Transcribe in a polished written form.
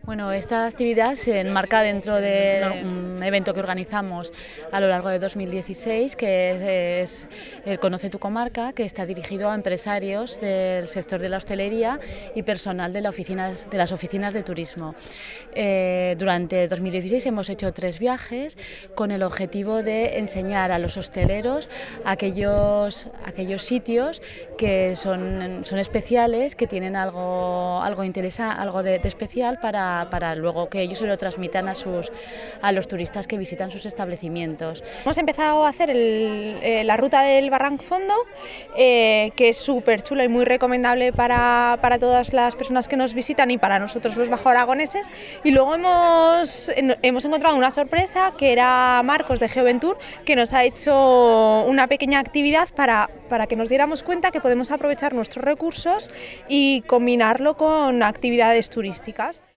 Bueno, esta actividad se enmarca dentro de un evento que organizamos a lo largo de 2016, que es el Conoce tu Comarca, que está dirigido a empresarios del sector de la hostelería y personal de las oficinas de turismo. Durante 2016 hemos hecho 3 viajes con el objetivo de enseñar a los hosteleros aquellos sitios que son especiales, que tienen algo interesante, algo de especial para luego que ellos se lo transmitan a los turistas que visitan sus establecimientos. Hemos empezado a hacer la ruta del Barranc Fondo, que es súper chulo y muy recomendable para todas las personas que nos visitan y para nosotros los bajoaragoneses. Y luego hemos encontrado una sorpresa, que era Marcos de Geoventur, que nos ha hecho una pequeña actividad para que nos diéramos cuenta que podemos aprovechar nuestros recursos y combinarlo con actividades turísticas.